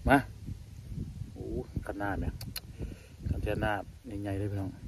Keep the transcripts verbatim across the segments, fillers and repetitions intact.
มาโอ้กันหน้าเนี่ยกันเทียนหน้าใหญ่ๆเลยพี่น้อง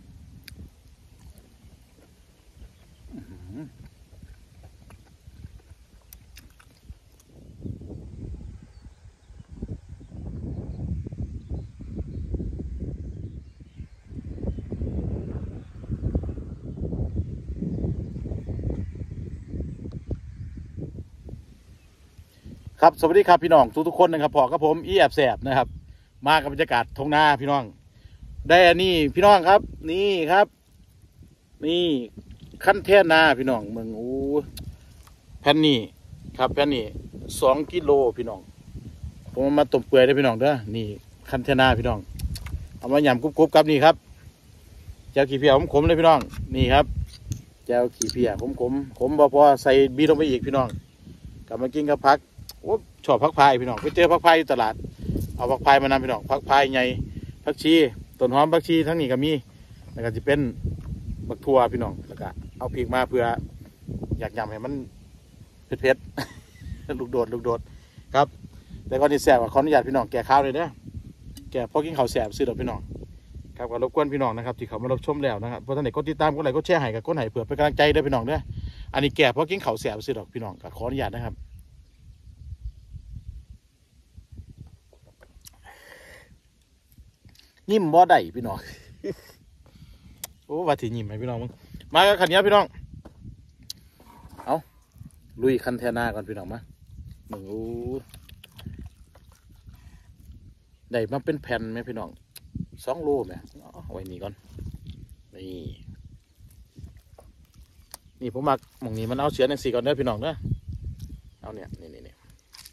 ครับสวัสดีครับพี่น้องทุกๆคนนะครับพอกับผมอีแอบแสบนะครับมากับบรรยากาศท้องนาพี่น้องได้อันนี้พี่น้องครับนี่ครับนี่ขั้นแท่นาพี่น้องเมืองโอ้แผ่นนี้ครับแผ่นนี้สองกิโลพี่น้องผมมาต้มเปื่อยได้พี่น้องเด้อนี่ขั้นแท่นาพี่น้องเอามาหยำกรุบๆครับนี่ครับแจวขี้เพียขมๆเลยพี่น้องนี่ครับแจวขี้เพียขมๆขมพอใส่บีลงไปอีกพี่น้องกลับมากินกับผักโอ้ชอบผักพายพี่น้องไปเจอผักพายอยู่ตลาดเอาผักพายมานำพี่น้องผักพายใหญ่ผักชีต้นหอมผักชีทั้งนี้ก็มีแล้วก็จะเป็นบักทั่วพี่น้องแล้วก็เอาพริกมาเพื่ออยากยำให้มันเผ็ดๆ ลูกโดดลูกโดดครับแต่ก่อนที่แสบขออนุญาตพี่น้องแก่ข้าวเลยเด้อแก่พอกินข้าวแสบซื้อดอกพี่น้องครับก็รบกวนพี่น้องนะครับที่เขามารับชมแล้วนะครับเพราะท่านไหนก็ติดตามก็ไหนก็แชร์ให้กับก็ไหนเผื่อเป็นกำลังใจเด้อพี่น้องเด้ออันนี้แก่พอกินข้าวแสบซื้อดอกพี่น้องก็ขออนุญาตนะครับยิ้มบ่ได้พี่น้อง โอ้ว่าที่ยิ้มไหมพี่น้องมึงมากับขันนี้พี่น้องเอาลุยคันแทนาก่อนพี่น้องมามึงโอ้ได้มาเป็นแผ่นไหมพี่น้องสองโลไหมเอาไว้นี่ก่อนนี่นี่ผมมักมองนี้มันเอาเชื้อในสีก่อนเด้อพี่น้องเด้อเอาเนี่ยนี่นี่นี่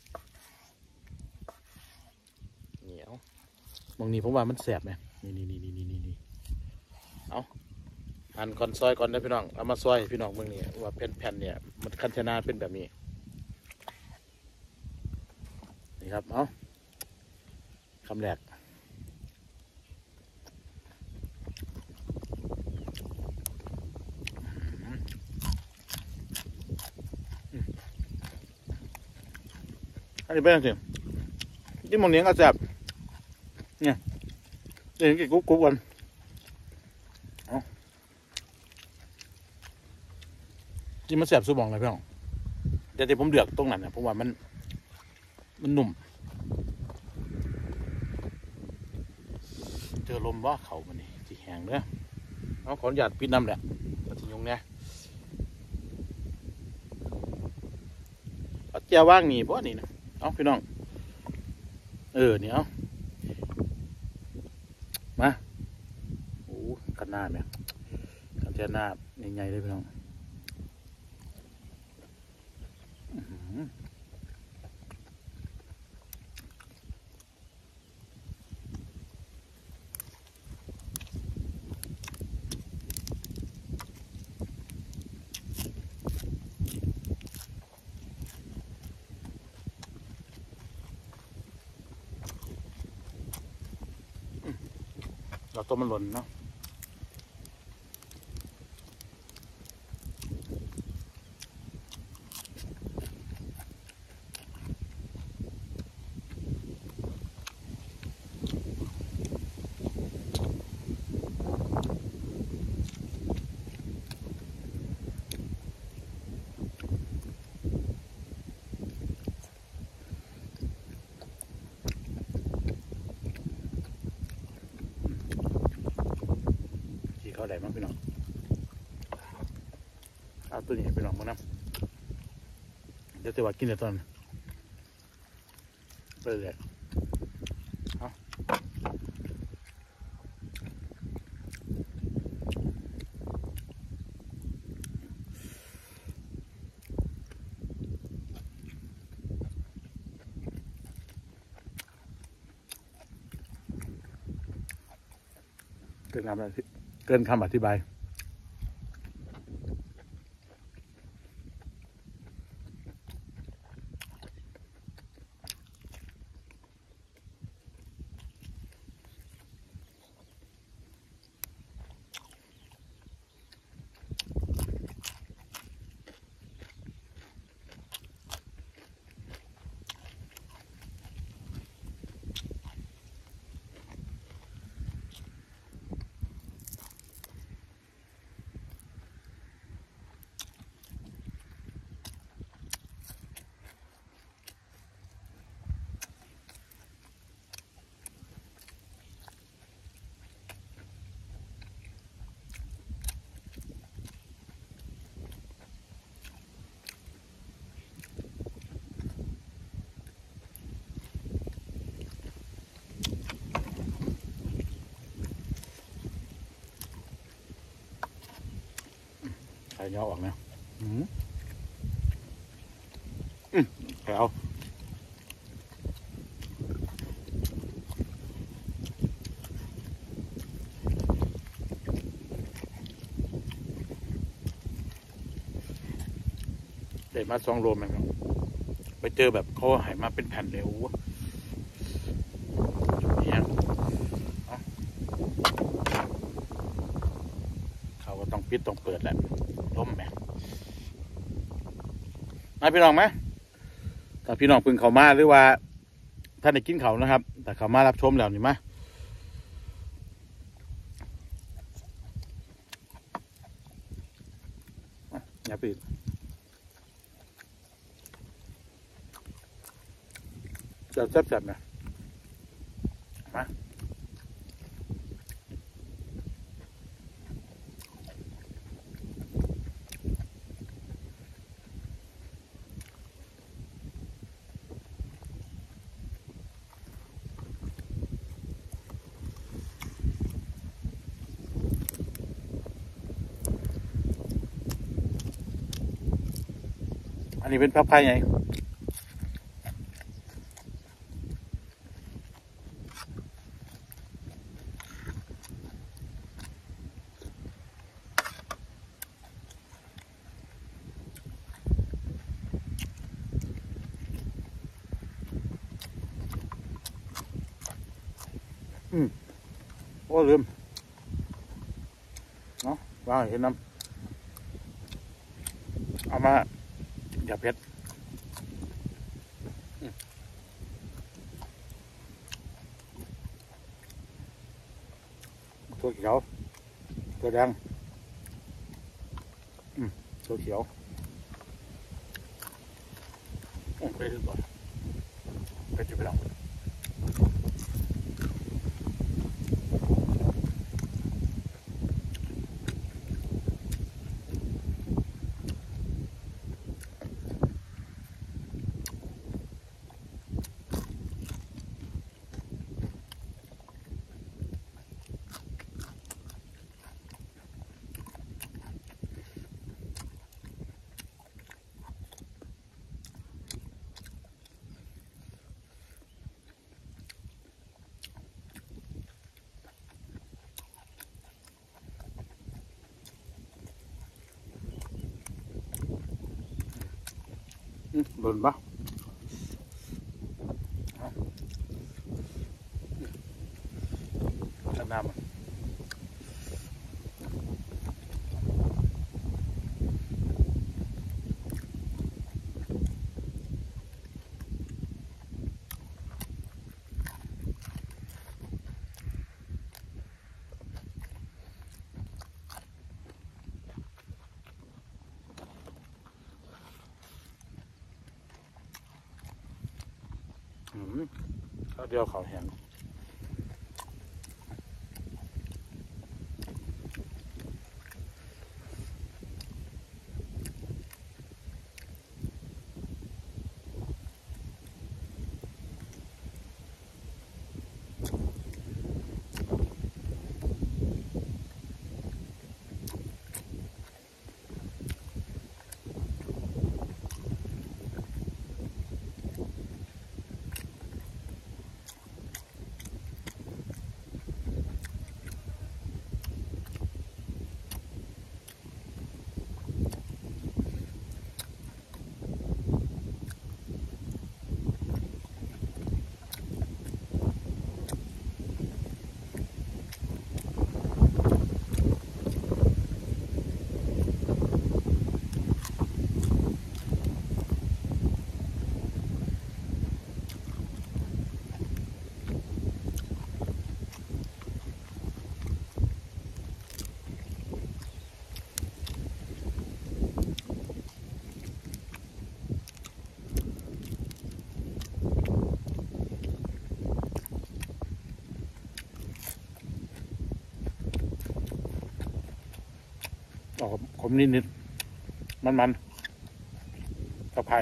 เหนียวมองนี้ผมว่ามันแสบไหมนี่นี่นี่นี่นี่นี่เอาหั่นก่อนซอยก่อนนะพี่น้องเอามาซอยพี่น้องเมืองนี้ว่าเป็นแผ่นเนี่ยมันคันธนาเป็นแบบนี้นี่ครับเอาคำแรกอันนี้เป็นอะไรที่มองนี้ก็แสบเนี่ยเดี๋ยวกินกุ๊กกุ๊กกันที่มันแสบสู้บองเลยพี่น้องแต่ที่ผมเดือดตรงนั้นเนี่ยผมว่ามันมันหนุ่มเจอลมว่าเขามันนี่ที่แห้งเด้อเอาขออนุญาตปิดน้ำแหละมาทิ้งยงเนี่ยเอาเจ้าว่างนี่เพราะนี่นะเอาพี่น้องเออเนี่ยเอามาโอ้กันหน้าเนี่ยกันเจ้าหน้าใหญ่ๆเลยพี่น้องเราต้มมันหล่นเนาะเขาได้มั้งพี่น้องเอาตัวนี้พี่น้องมานะเดี๋ยวจะว่ากินเดี๋ยวตอนไปเลยเอาเกินคำเกินคำอธิบายยอออกนะอืมอืมเอาเด็ดมาสองโลมั้งครับไปเจอแบบเขาหายมาเป็นแผ่นเร็วเนี่ยเขาก็ต้องปิดต้องเปิดแหละล้มแม่มาพี่น้องไหมถ้าพี่น้องพึ่งเขามาหรือว่าท่านได้กินเขานะครับแต่เขามารับชมแล้วนี่มาอย่าปิดจับจับจับนะมาอันนี้เป็นพับไพ่ไงอืมโอ้ลืมเนาะว่าเห็นน้ำเอามาอย่าเผ็ดตัวเขียวตัวแดงอืมตัวเขียวไปดูก่อนไปจุดไปลองหล่นปะน้ำน้ำอืมข้าวเดียวเขาแห้งออกขมนิดนิดมันมันกระเพรา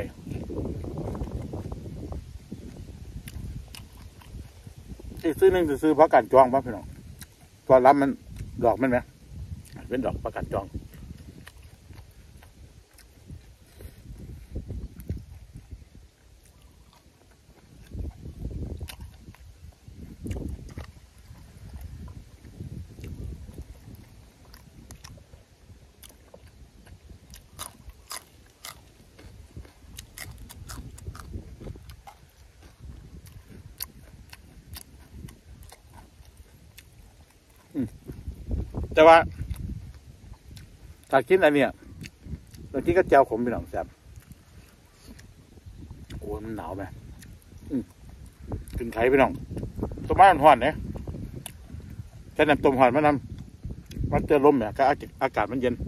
อีกซื้อหนึ่งจะซื้อเพราะการจองป่ะพี่น้องตัวรับมันดอกมันไหมเป็นดอกประกาศจองแต่ว่าถ้ากินอันเนี้ยเรากินก็เจียวขมพี่น้องแซ่บโอ้มันหนาวไหมกินไข่พี่น้องต้มไม้มันห่อนเนี่ยแค่น้ำต้มห่อนมันน้ำมันเจอลมเนี่ยก็อากาศมันเย็น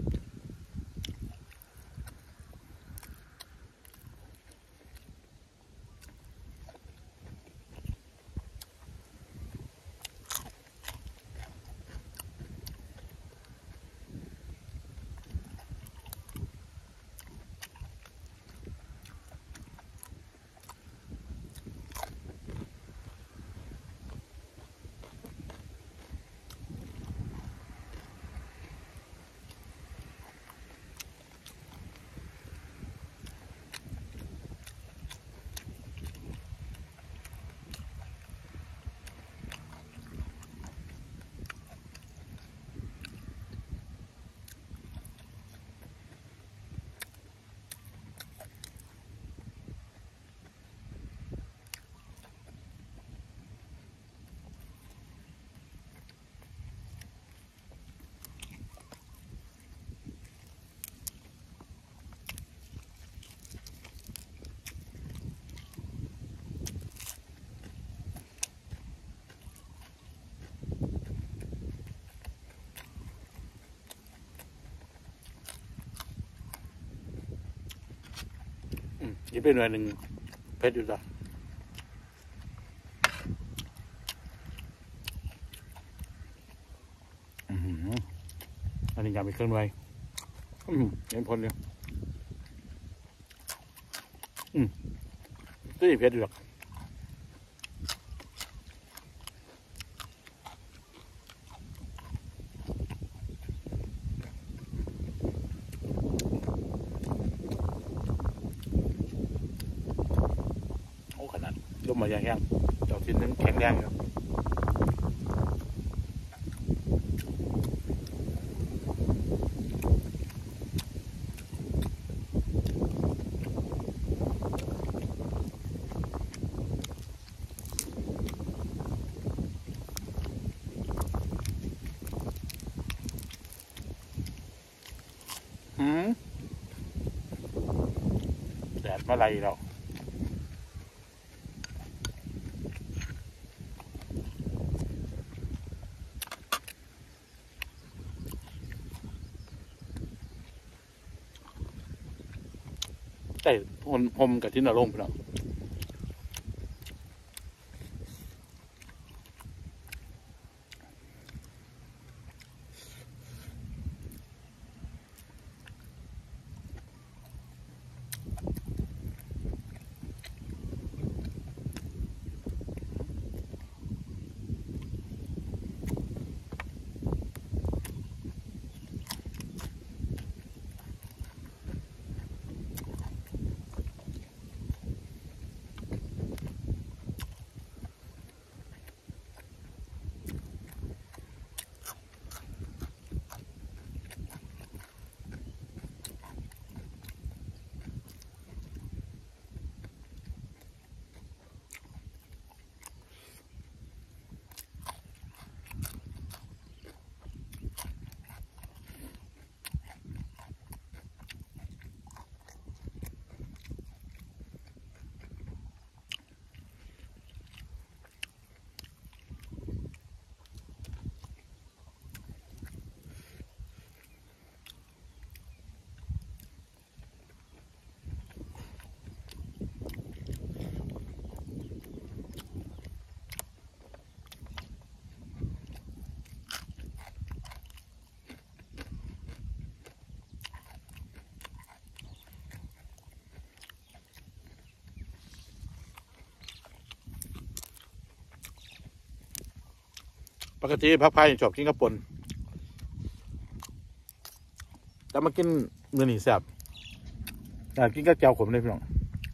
ยิบไปหน่วยหนึ่งเพชรอยู่จ้ะอันนี้ยังมีเครื่องไว้เห็นผลเลยอืมตัวนี้เพชรอยู่หรอกลมมาอย่างแห้งเจ้าชิ้นนึงแข็งแรงอยู่หืมแดดมาไล่เราแต่ผมผมกับที่นรงค์ไปแล้วปกติพักพายชอบกินกระปนแล้วมากินมื้อนี้แซ่บอยากกินกับแจ่วขมเลยพี่น้อง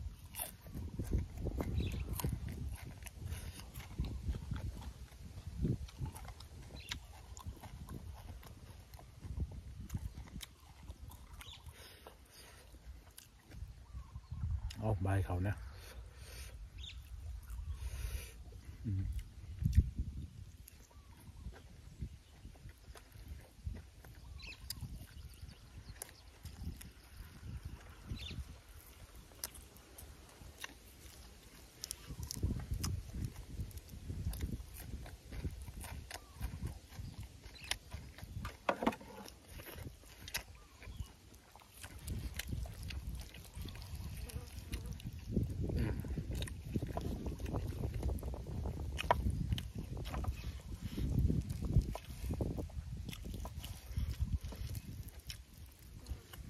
เอาใบเขาเนี่ย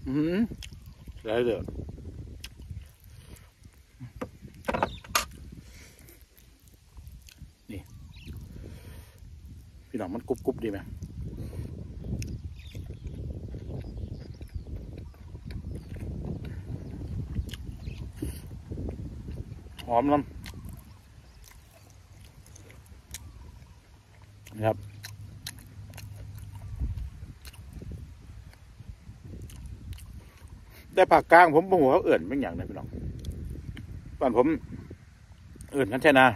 อืมได้เลยนี่พี่น้องมันกรุบกรุบดีไหมหอมน้ำนะครับได้ผักกลางผมบอกว่าเขาเอื่นเป็นอย่างไรพี่น้องบ้านผมเอื่นกันใช่นา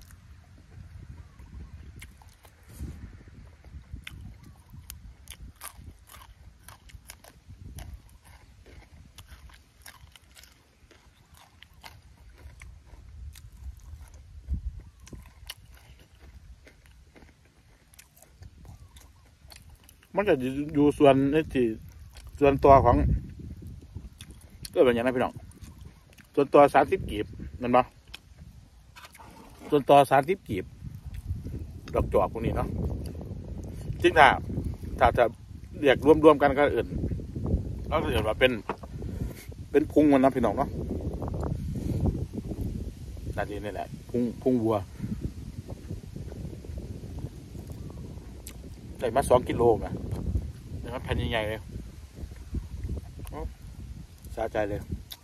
มันจะอยู่ส่วนนี่ที่ส่วนตัวของก็เป็นอย่างนั้นพี่น้องส่วนตัวสามสิบกีบนั่นปะส่วนตัวสามสิบกีบดอกจอกพวกนี้เนาะจริงถ้าถ้าจะเรียกรวมๆกันก็อื่นก็เรียกว่าเป็นเป็นพุงมันนะพี่น้องเนาะน่าจะนี่แหละพุงพุงวัวได้มาสองกิโลนะนะครับแผ่นใหญ่ๆเลยสะใจเลย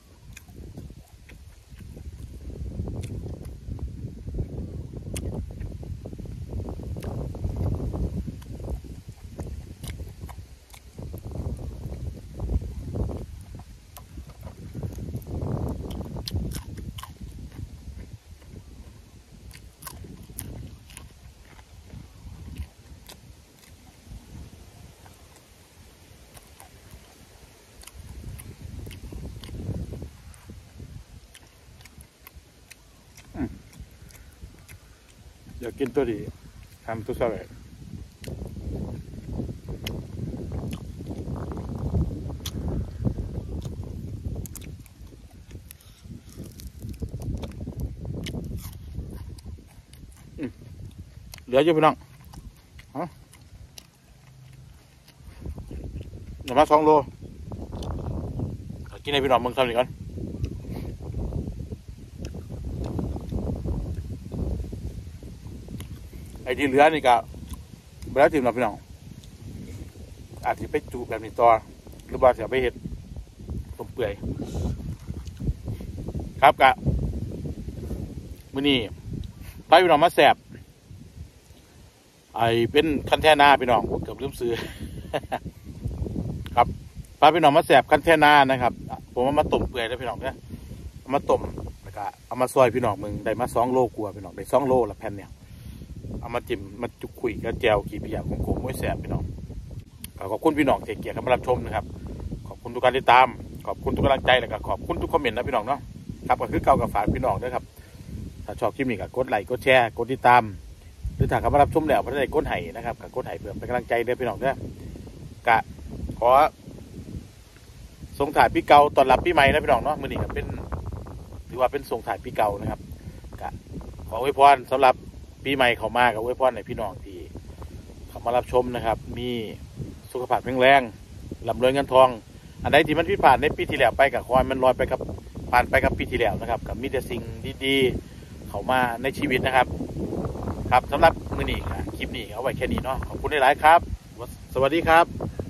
อยากกินตัวดีทำตัวสลัดเหลืออยู่พี่น้องเอาเดี๋ยวมาสองโลกินให้พี่น้องมึงคำนี้ก่อนไอ้ที่เหลือนี่ก็เวลาถิ่มเราพี่น้องอาจจะไปจุแบบนี้ต่อหรือว่าจะไปเห็ดต้มเปื่อยครับกะมื้อนี้ไปพี่น้องมาแสบไอเป็นคันแท่นาพี่น้องเกือบลืมซื้อ ครับไปพี่น้องมาแสบคันแท่นานะครับผมเอามาต้มเปื่อยแล้วพี่น้องเนี่ยเอามาต้มแล้วก็เอามาซอยพี่น้องมึงได้มาสองโลกลัวพี่น้องได้สองโลละแผ่นเนี่ยเอามาจิ้มมาจุกคุยกับแจวขี้เพียของผมไม่แสบพี่น้องขอบคุณพี่น้องเกียรติเข้ามารับชมนะครับขอบคุณทุกการติดตามขอบคุณทุกกำลังใจแล้วก็ขอบคุณทุกคอมเมนต์นะพี่น้องเนาะครับก็คือเก่ากับฝากพี่น้องด้วยครับถ้าชอบคลิปนี้ก็กดไลค์กดแชร์กดติดตามหรือถ้าเข้ามารับชมแล้วพระได้กดไห้นะครับก็กดไห้เพื่อเป็นกำลังใจด้วยพี่น้องด้วยกะขอส่งถ่ายพี่เก่าตอนรับพี่ใหม่นะพี่น้องเนาะมื้อนี้ก็เป็นถือว่าเป็นส่งถ่ายพี่เก่านะครับกะขออวยพรสำหรับปีใหม่เขามากับอวยพรในพี่น้องที่เข้ามารับชมนะครับมีสุขภาพแข็งแรงร่ำรวยเงินทองอันใดที่มันผิดพลาดในปีที่แล้วไปกับคอยมันลอยไปกับผ่านไปกับปีที่แล้วนะครับกับมีแต่สิ่งดีๆเข้ามาในชีวิตนะครับครับสำหรับมื้อนี้คลิปนี้เอาไว้แค่นี้เนาะขอบคุณหลายๆครับสวัสดีครับ